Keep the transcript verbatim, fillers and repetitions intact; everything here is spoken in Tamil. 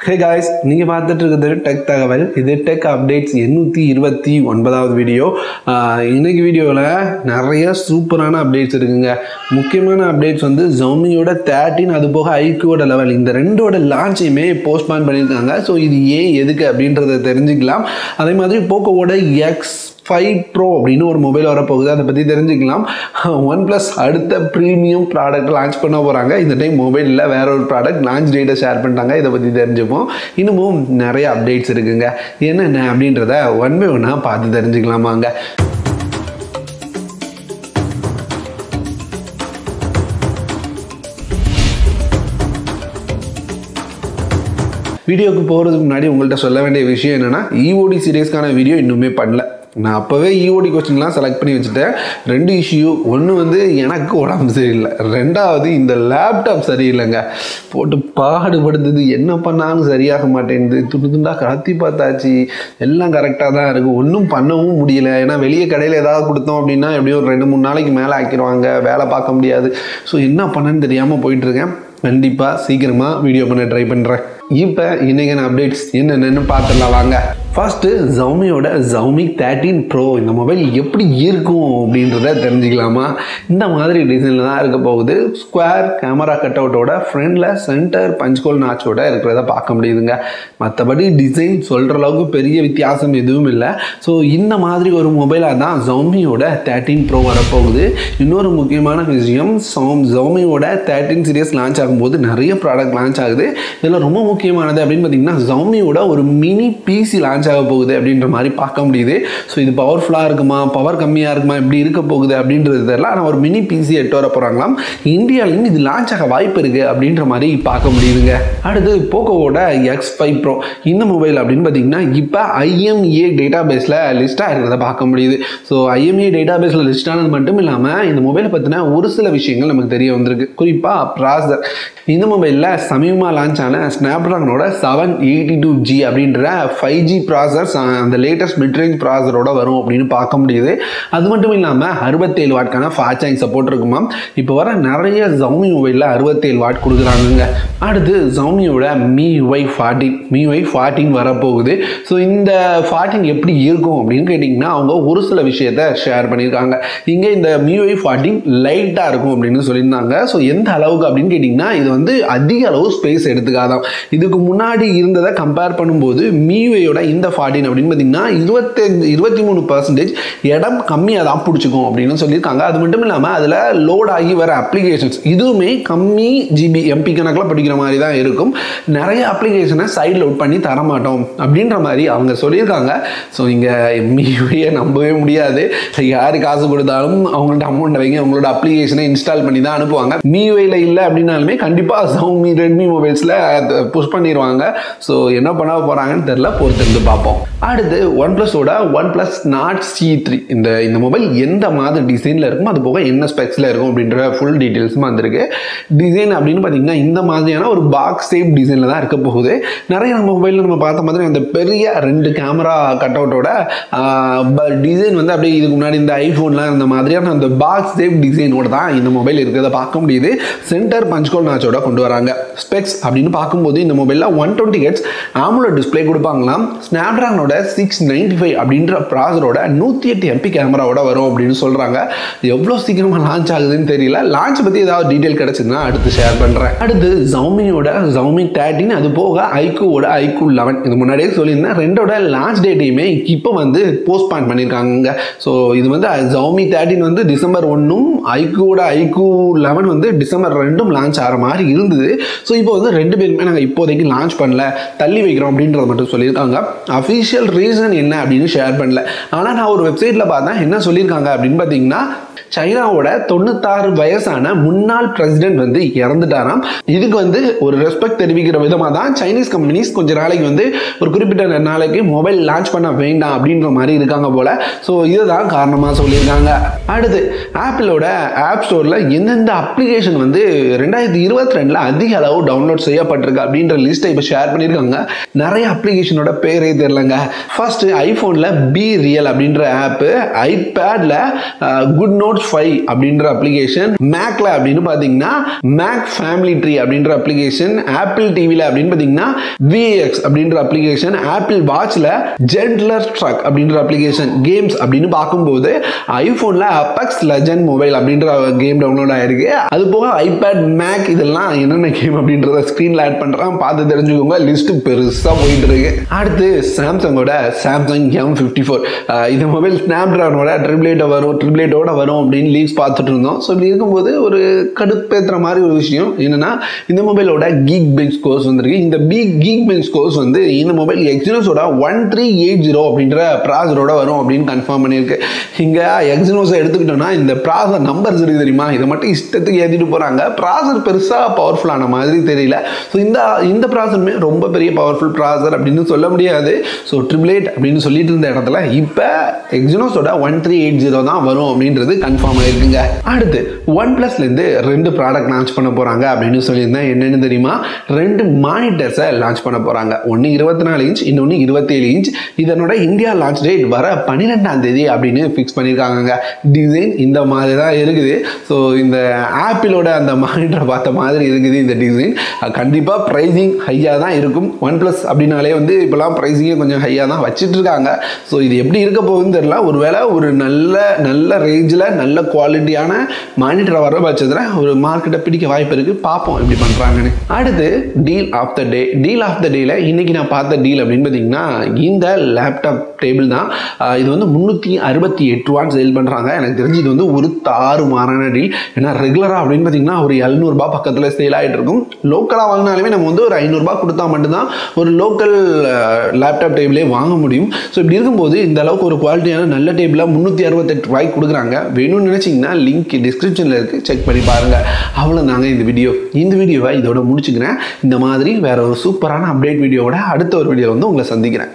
Hey guys, நீங்க பார்த்துட்டு இருக்கிறது டெக் தகவல். இது டெக் அப்டேட்ஸ் எண்ணூற்றி இருபத்தி ஒன்பதாவது வீடியோ. இன்னைக்கு வீடியோவில் நிறைய சூப்பரான அப்டேட்ஸ் இருக்குங்க. முக்கியமான அப்டேட்ஸ் வந்து Xiaomiயோட தேர்ட்டீன் அது போக iQooட லெவல் இந்த ரெண்டோட லான்ச்சையுமே போஸ்ட்பான் பண்ணியிருக்காங்க. ஸோ இது ஏன் எதுக்கு அப்படின்றத தெரிஞ்சுக்கலாம். அதே மாதிரி போக்கோவோட எக்ஸ் ஃபைவ் ப்ரோ அப்படின்னு ஒரு மொபைல் வரப்போகுது, அதை பற்றி தெரிஞ்சுக்கலாம். ஒன்ப்ளஸ் அடுத்த ப்ரீமியம் ப்ராடக்ட் லான்ச் பண்ண போகிறாங்க. இந்த டைம் மொபைலில் வேற ஒரு ப்ராடக்ட் லான்ச் டேட்டை ஷேர் பண்ணிட்டாங்க. இதை பற்றி தெரிஞ்சுப்போம். இன்னமும் நிறைய அப்டேட்ஸ் இருக்குங்க. என்னென்ன அப்படின்றத ஒன் பை ஒன்னாக பார்த்து தெரிஞ்சுக்கலாமாங்க. வீடியோக்கு போகிறதுக்கு முன்னாடி உங்கள்கிட்ட சொல்ல வேண்டிய விஷயம் என்னென்னா, இஓடி சீரியஸ்க்கான வீடியோ இன்னுமே பண்ணல. நான் அப்போவே இஓடி கொஸ்டின்லாம் செலக்ட் பண்ணி வச்சுட்டேன். ரெண்டு இஷ்யூ, ஒன்று வந்து எனக்கு உடம்பு சரியில்லை, ரெண்டாவது இந்த லேப்டாப் சரியில்லைங்க. போட்டு பாடுபடுத்துது, என்ன பண்ணாலும் சரியாக மாட்டேங்குது. துண்டு துண்டாக கத்தி பார்த்தாச்சு, எல்லாம் கரெக்டாக தான் இருக்குது. ஒன்றும் பண்ணவும் முடியல. ஏன்னா வெளியே கடையில் ஏதாவது கொடுத்தோம் அப்படின்னா எப்படியும் ரெண்டு மூணு நாளைக்கு மேலே ஆக்கிடுவாங்க, வேலை பார்க்க முடியாது. ஸோ என்ன பண்ணேன்னு தெரியாமல் போயிட்டுருக்கேன். கண்டிப்பாக சீக்கிரமாக வீடியோ பண்ண ட்ரை பண்ணுறேன். இப்போ இன்றைக்கான அப்டேட்ஸ் என்னென்னு பார்த்துடலாம் வாங்க. ஃபர்ஸ்ட்டு Xiaomiயோட Xiaomi தேர்ட்டீன் ப்ரோ இந்த மொபைல் எப்படி இருக்கும் அப்படின்றத தெரிஞ்சுக்கலாமா. இந்த மாதிரி டிசைனில் தான் இருக்க போகுது. ஸ்கொயர் கேமரா கட் அவுட்டோட ஃப்ரண்டில் சென்டர் பஞ்ச்கோல் நாச்சோட இருக்கிறத பார்க்க முடியுதுங்க. மற்றபடி டிசைன் சொல்கிற அளவுக்கு பெரிய வித்தியாசம் எதுவும் இல்லை. ஸோ இந்த மாதிரி ஒரு மொபைலாக தான் Xiaomiயோட தேர்ட்டீன் ப்ரோ வரப்போகுது. இன்னொரு முக்கியமான விஷயம், Xiaomiயோட தேர்ட்டீன் சீரியஸ் லான்ச் ஆகும்போது நிறைய ப்ராடக்ட் லான்ச் ஆகுது. இதில் ரொம்ப முக்கியமானது அப்படின்னு பார்த்தீங்கன்னா Xiaomiயோட ஒரு மினி பிசி லான்ச் ஆக போகுது அப்படின்ற மாதிரி பார்க்க முடியுது. ஸோ இது பவர்ஃபுல்லாக இருக்குமா, பவர் கம்மியாக இருக்குமா, எப்படி இருக்க போகுது அப்படின்றது தெரியல. ஆனால் ஒரு மினி பிசி எட்டு வர போகிறாங்களாம். இந்தியாவிலையும் இது லான்ச் ஆக வாய்ப்பு இருக்குது அப்படின்ற மாதிரி பார்க்க முடியுதுங்க. அடுத்து போக்கோவோட எக்ஸ் ஃபைவ் ப்ரோ இந்த மொபைல் அப்படின்னு பார்த்தீங்கன்னா இப்போ ஐஎம்இஏ டேட்டா பேஸில் லிஸ்ட்டாக இருக்கிறத பார்க்க முடியுது. ஸோ ஐஎம்இஏ டேட்டா பேஸில் லிஸ்ட் ஆனது மட்டும் இல்லாமல் இந்த மொபைலை பற்றின ஒரு சில விஷயங்கள் நமக்கு தெரிய வந்திருக்கு. குறிப்பாக ப்ராசர். இந்த மொபைலில் சமீபமாக லான்ச் ஆன ஸ்னாப்ட்ராகனோட செவன் எயிட்டி டூ ஜி அப்படின்ற ஃபைவ் ஜி ப்ராசர்ஸ் அந்த லேட்டஸ்ட் மிட்ரேஞ்ச் ப்ராசரோட வரும் அப்படின்னு பார்க்க முடியுது. அது மட்டும் இல்லாமல் அறுபத்தேழு வாட்கான ஃபாஸ்ட் சார்ஜிங் சப்போர்ட் இருக்குமா. இப்போ வர நிறைய Xiaomi மொபைலில் அறுபத்தேழு வாட் கொடுக்குறாங்க. அடுத்து Xiaomiயோட Miui ஃபோர்டீன் Miui ஃபோர்டீன் வரப்போகுது. ஸோ இந்த ஃபோர்டீன் எப்படி இருக்கும் அப்படின்னு கேட்டிங்கன்னா அவங்க ஒரு சில விஷயத்தை ஷேர் பண்ணியிருக்காங்க. இங்கே இந்த Miui ஃபோர்டீன் லைட்டாக இருக்கும் அப்படின்னு சொல்லியிருந்தாங்க. ஸோ எந்த அளவுக்கு அப்படின்னு கேட்டிங்கன்னா இது வந்து அதிக அளவு ஸ்பேஸ் எடுத்துக்காதான். இதுக்கு முன்னாடி இருந்ததை கம்பேர் பண்ணும்போது மியூஐயோட இந்த ஃபோர்டீன் அப்படின்னு பார்த்தீங்கன்னா இருபத்தஞ்சு இருபத்தி மூணு பர்சன்டேஜ் இடம் கம்மியாக தான் பிடிச்சிக்கும் அப்படின்னு சொல்லியிருக்காங்க. அது மட்டும் இல்லாமல் அதில் லோட் ஆகி வர அப்ளிகேஷன்ஸ் இதுவுமே கம்மி ஜிபி எம்பி கணக்கில் படிக்கிற மாதிரி தான் இருக்கும். நிறைய அப்ளிகேஷனை சைட் லோட் பண்ணி தரமாட்டோம் அப்படின்ற மாதிரி அவங்க சொல்லியிருக்காங்க. ஸோ இங்கே மியூஐயை நம்பவே முடியாது. யார் காசு கொடுத்தாலும் அவங்கள்ட்ட அமௌண்ட் வைங்க, அவங்களோட அப்ளிகேஷனை இன்ஸ்டால் பண்ணி தான் அனுப்புவாங்க. மியூஐயில் இல்லை அப்படின்னாலுமே கண்டிப்பாக Xiaomi ரெட்மி மொபைல்ஸில் புஷ் பண்ணிடுவாங்க. ஸோ என்ன பண்ண போகிறாங்கன்னு தெரியல, பொறுத்திருந்து பார்ப்போம். அடுத்து ஒன்ப்ளஸோட ஒன்ப்ளஸ் நாட் சி த்ரீ இந்த இந்த மொபைல் எந்த மாதிரி டிசைனில் இருக்கும், அது போக என்ன ஸ்பெக்ஸில் இருக்கும் அப்படின்ற ஃபுல் டீட்டெயில்ஸும் வந்திருக்கு. டிசைன் அப்படின்னு பார்த்தீங்கன்னா இந்த மாதிரியான ஒரு பாக்ஸ் ஷேப் டிசைனில் தான் இருக்க போகுது. நிறைய நம்ம மொபைலில் நம்ம பார்த்த மாதிரி அந்த பெரிய ரெண்டு கேமரா கட் அவுட்டோட டிசைன் வந்து அப்படியே இதுக்கு முன்னாடி இந்த ஐஃபோன்லாம் இந்த மாதிரியான அந்த பாக்ஸ் ஷேப் டிசைனோட தான் இந்த மொபைல் இருக்கிறத பார்க்க முடியுது. சென்டர் பஞ்ச்கோல் நாச்சோட கொண்டு வராங்க. ஸ்பெக்ஸ் அப்படின்னு பார்க்கும்போது இந்த மொபைலில் one twenty hertz AMOLED display கொடுப்பாங்களாம். ஸ்னாப்ட்ராகனோட சிக்ஸ் நைன்டி ஃபைவ் அப்படின்ற ப்ராசரோட நூற்றி எட்டு எம்பி கேமராவோட வரும் அப்படின்னு சொல்கிறாங்க. எவ்வளோ சீக்கிரமாக லான்ச் ஆகுதுன்னு தெரியல. லான்ச் பற்றி ஏதாவது டீட்டெயில் கிடச்சிதுன்னா அடுத்து ஷேர் பண்ணுறேன். அடுத்து Xiaomiயோட Xiaomi தேர்ட்டீன் அது போக iQooட iQoo லெவன் இது முன்னாடியே சொல்லியிருந்தேன். ரெண்டோட லான்ச் டேட்டையுமே இப்போ வந்து போஸ்ட்பான் பண்ணியிருக்காங்க. ஸோ இது வந்து Xiaomi தேர்ட்டீன் வந்து டிசம்பர் ஒன்றும் iQooட iQoo லெவன் வந்து டிசம்பர் ரெண்டும் லான்ச் ஆகிற மாதிரி இருந்தது. ஸோ இப்போ வந்து ரெண்டு பேருமே நாங்கள் இப்போதைக்கு லான்ச் பண்ணல, தள்ளி வைக்கிறோம் அப்படின்றத மட்டும் சொல்லியிருக்காங்க. அஃபிஷியல் ரீசன் என்ன அப்படின்னு ஷேர் பண்ணல. ஆனால் நான் ஒரு வெப்சைட்டில் பார்த்தேன், என்ன சொல்லியிருக்காங்க அப்படின்னு பார்த்தீங்கன்னா சைனாவோட தொண்ணூத்தாறு வயசான முன்னாள் பிரசிடென்ட் வந்து இறந்துட்டாராம். இதுக்கு வந்து ஒரு ரெஸ்பெக்ட் தெரிவிக்கிற விதமாக தான் சைனீஸ் கம்பெனிஸ் கொஞ்ச நாளைக்கு வந்து ஒரு குறிப்பிட்ட நாளைக்கு மொபைல் லான்ச் பண்ண வேண்டாம் அப்படின்ற மாதிரி இருக்காங்க போல. ஸோ இதுதான் காரணமாக சொல்லியிருக்காங்க. அடுத்து ஆப்பிளோட ஆப் ஸ்டோரில் எந்தெந்த அப்ளிகேஷன் வந்து ரெண்டாயிரத்தி இருபத்தி ரெண்டில் அதிக அளவு டவுன்லோட் செய்யப்பட்டிருக்கு அப்படின்ற லிஸ்ட்டை இப்போ ஷேர் பண்ணியிருக்காங்க. நிறைய அப்ளிகேஷனோட பேரே தெரியலங்க. ஃபர்ஸ்ட் ஐஃபோனில் பி ரியல் அப்படின்ற ஆப்பு, ஐபேடில் குட் நோட்ஸ் ஃபைவ் அப்படின்ற அப்ளிகேஷன், மேக்ல அப்படின்னு பாத்தீங்கன்னா மேக் ஃபேமிலி ட்ரீ அப்படின்ற அப்ளிகேஷன், ஆப்பிள் டிவில அப்படின்னு பாத்தீங்கன்னா விஎக்ஸ் அப்படின்ற அப்ளிகேஷன், ஆப்பிள் வாட்ச்ல ஜென்ட்லர் ட்ரக் அப்படின்ற அப்ளிகேஷன், கேம்ஸ் அப்படின்னு பார்க்கும்போது ஐபோன்ல அபெக்ஸ் லெஜெண்ட் மொபைல் அப்படின்ற கேம் டவுன்லோட் ஆயிருக்கு. அது போக ஐபேட், மேக் இதெல்லாம் என்னென்ன கேம் அப்படின்றத ஸ்கிரீன்ல ஆட் பண்றான், பார்த்து தெரிஞ்சுக்கோங்க. லிஸ்ட் பெருசா போயிட்டு இருக்கு. அடுத்து சாம்சங்கோட சாம்சங் எம் ஃபிஃப்டி ஃபோர், இந்த மொபைல் ஸ்னாப் டிராகனோட ட்ரிபிள் எயிட் வரும் ட்ரிபிள் எயிட்டோட வரும் அப்படின்னு லீக்ஸ் பார்த்துட்டு இருந்தோம். ஸோ இப்படி இருக்கும்போது ஒரு கடுப்பேற்றுற மாதிரி ஒரு விஷயம் என்னன்னா, இந்த மொபைலோட கீக் பெஞ்ச் ஸ்கோர்ஸ் வந்திருக்கு. இந்த பிக் கீக் பெஞ்ச் ஸ்கோர்ஸ் வந்து இந்த மொபைல் எக்ஸினோஸோட ஒன் த்ரீ எயிட் ஜீரோ அப்படின்ற ப்ராசரோட வரும் அப்படின்னு கன்ஃபார்ம் பண்ணியிருக்கு. இங்கே எக்ஸினோஸை எடுத்துக்கிட்டோம்னா இந்த ப்ராசர் நம்பர்ஸ் இருக்கு தெரியுமா, இதை மட்டும் இஷ்டத்துக்கு ஏற்றிட்டு போகிறாங்க. ப்ராசர் பெருசாக பவர்ஃபுல்லான மாதிரி தெரியல. ஸோ இந்த இந்த ப்ராசருமே ரொம்ப பெரிய பவர்ஃபுல் ப்ராசர் அப்படின்னு சொல்ல முடியாது. ஸோ ட்ரிபிள் எயிட் அப்படின்னு சொல்லிட்டு இருந்த இடத்துல இப்போ எக்ஸினோஸோட ஒன் த்ரீ எயிட் ஜீரோ தான் வரும் அப்படின்றது கன்ஃபார்ம் ஆயிருக்குங்க. அடுத்து ஒன் பிளஸ்லேருந்து ரெண்டு ப்ராடக்ட் லான்ச் பண்ண போகிறாங்க அப்படின்னு சொல்லியிருந்தேன். என்னென்னு தெரியுமா, ரெண்டு மானிட்டர்ஸை லான்ச் பண்ண போகிறாங்க. ஒன்று இருபத்தி நாலு இன்ச், இன்னொன்று இருபத்தேழு இன்ச். இதனோட இந்தியா லான்ச் டேட் வர பன்னிரெண்டாம் தேதி அப்படின்னு ஃபிக்ஸ் பண்ணியிருக்காங்க. டிசைன் இந்த மாதிரி தான் இருக்குது. ஸோ இந்த ஆப்பிளோட அந்த மானிட்டரை பார்த்த மாதிரி இருக்குது இந்த டிசைன். கண்டிப்பாக ப்ரைஸிங் ஹையாக தான் இருக்கும். ஒன் ப்ளஸ் அப்படின்னாலே வந்து இப்போலாம் ப்ரைஸிங்கே கொஞ்சம் ஹையாக தான் வச்சுட்டு இருக்காங்க. ஸோ இது எப்படி இருக்க போகுதுன்னு தெரியல. ஒருவேளை ஒரு நல்ல நல்ல ரேஞ்சில் நல்ல குவாலிட்டியான மானிட்டரை வர பட்சத்தில் ஒரு மார்க்கெட்டை பிடிக்க வாய்ப்பு இருக்குது. பார்ப்போம் எப்படி பண்ணுறாங்கன்னு. அடுத்து deal of the day. Deal of the டேல இன்னைக்கு நான் பார்த்த டீல் அப்படின்னு பார்த்தீங்கன்னா இந்த லேப்டாப் டேபிள் தான். இது வந்து முந்நூற்றி அறுபத்தி எட்டு ரூபான்னு சேல் பண்ணுறாங்க. எனக்கு தெரிஞ்சு இது வந்து ஒரு தாறு மாறான டீல். ஏன்னா ரெகுலராக அப்படின்னு பார்த்தீங்கன்னா ஒரு எழுநூறுபா பக்கத்தில் சேல் ஆகிட்டு இருக்கும். லோக்கலாக வாங்கினாலுமே நம்ம வந்து ஒரு ஐநூறுரூபா கொடுத்தா மட்டும்தான் ஒரு லோக்கல் லேப்டாப் டேபிளே வாங்க முடியும். ஸோ இப்படி இருக்கும்போது இந்த அளவுக்கு ஒரு குவாலிட்டியான நல்ல டேபிளாக முந்நூற்றி அறுபத்தெட்டு ரூபாய்க்கு கொடுக்குறாங்க. வேணும்னு நினச்சிங்கன்னா லிங்க் டிஸ்கிரிப்ஷனில் இருக்குது, செக் பண்ணி பாருங்கள். அவ்வளோதாங்க இந்த வீடியோ. இந்த வீடியோவை இதோட முடிச்சுக்கிறேன். இந்த மாதிரி வேற ஒரு சூப்பரான அப்டேட் வீடியோவோட அடுத்த ஒரு வீடியோவில் வந்து உங்களை சந்திக்கிறேன்.